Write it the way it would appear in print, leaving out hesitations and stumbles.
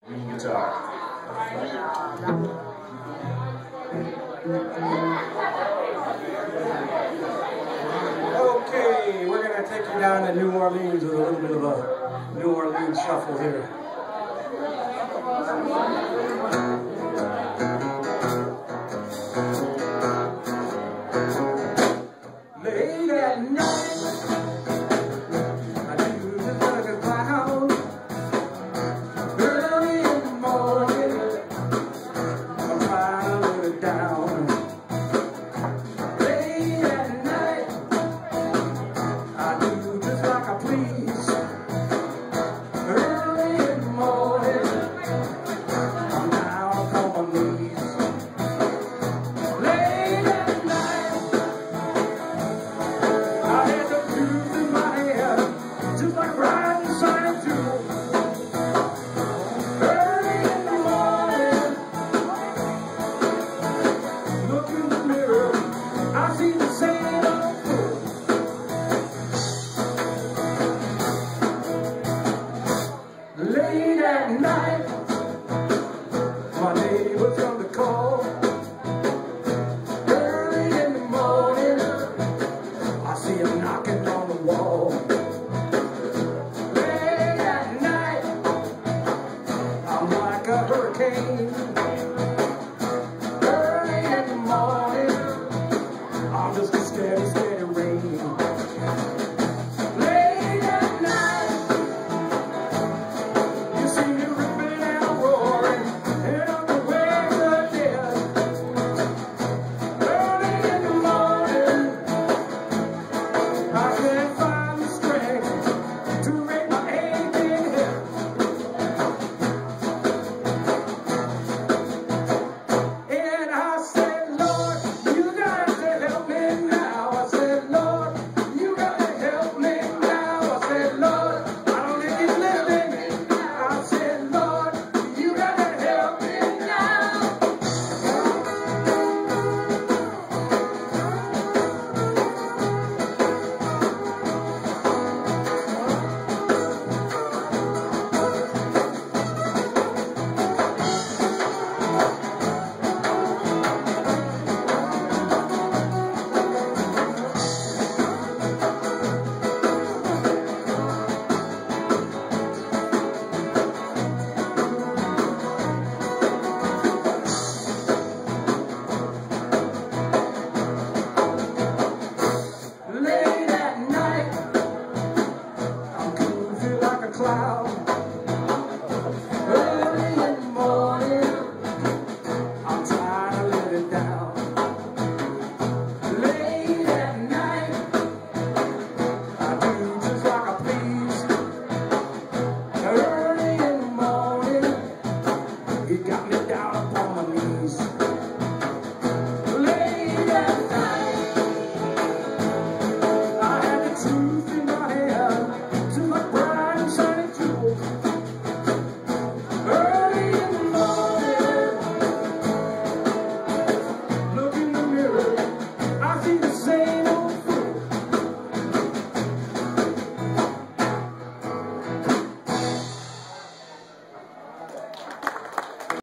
guitar. Okay, we're going to take you down to New Orleans with a little bit of a New Orleans shuffle here. Late at night, I do just like a clown. Early in the morning, I'm trying to live it down. Late at night, I do just like I please. Early in the morning, I'm down on my knees. Late at night, I had the blues in my head, just like riding sign too. Early in the morning, look in the mirror, I see the same old fool. Late at night, my neighbor's come to call. Early in the morning, I see him knocking on the wall. Late at night, I'm like a hurricane.